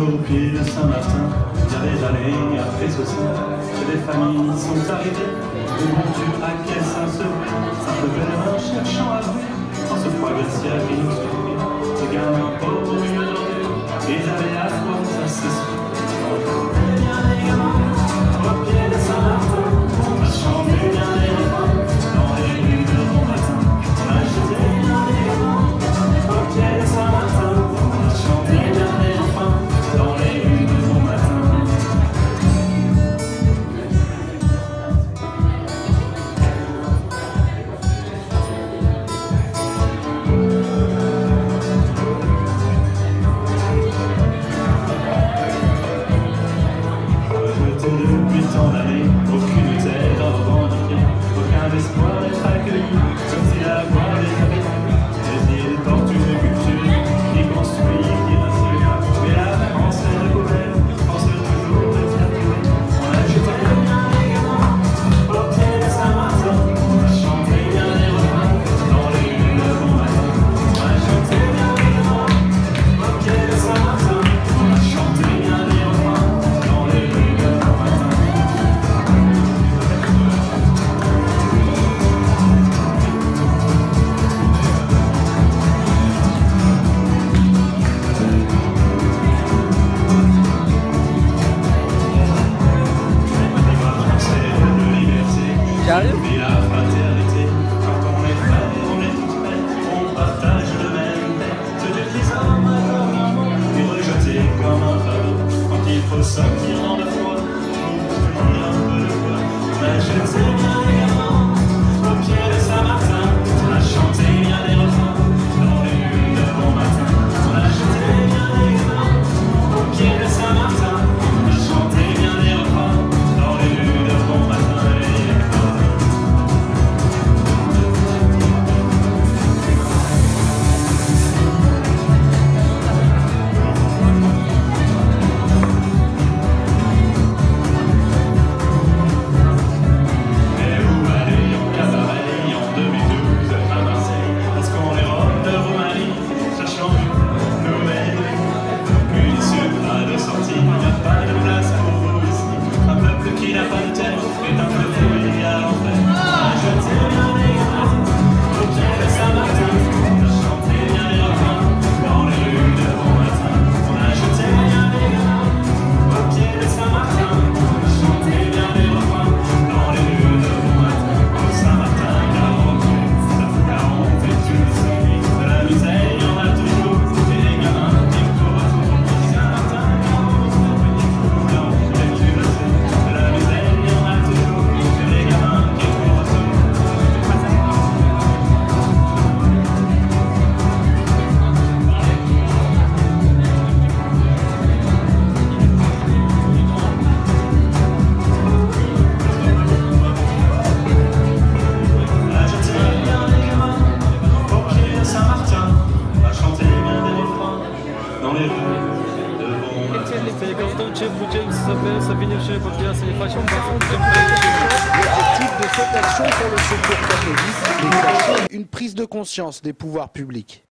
au pied de Saint-Martin, il y a des années après ceci, que des familles sont arrivées, au bon Dieu à quel Saint-Sever, simple pèlerin cherchant à brûler, dans ce froid glacial qui nous sourit, ces gamins pauvres au milieu de rue, ils avaient la foi, ça se suit. Bien les gamins, au pied de Saint-Martin, on a chanté bien les refrains, dans les rues de bon matin, on a jeté bien les gamins, au pied de Saint-Martin, on a chanté bien les refrains, dans les rues de bon matin. Depuis tant d'années, aucune terre à revendiquer, aucun espoir d'être accueilli, comme si la voix des habitants, les îles portent une culture qui construit, qui rassure, mais la France est recouverte, pense toujours de fierté. On a jeté bien les gamins, au pied de Saint-Martin, on a chanté bien les refrains, dans les rues de bon matin. On a chanté bien les gamins, au pied de Saint-Martin, on a chanté bien les refrains, dans les rues de bon matin. J'arrive. Et la fraternité, quand on est frère, on est tous prêts, on partage le même paix. Se dire des hommes comme un mot, et rejeter comme un fardeau. Quand il faut sortir dans le froid, pour finir un peu de foi. On a jeté bien les gamins, au pied de Saint-Martin. On a chanté bien les refrains, dans les rues de bon matin. On a jeté bien les gamins, au pied de Saint-Martin. On a chanté bien les refrains, dans les rues de bon matin. L'objectif de cette action pour le secours catholique est une prise de conscience des pouvoirs publics.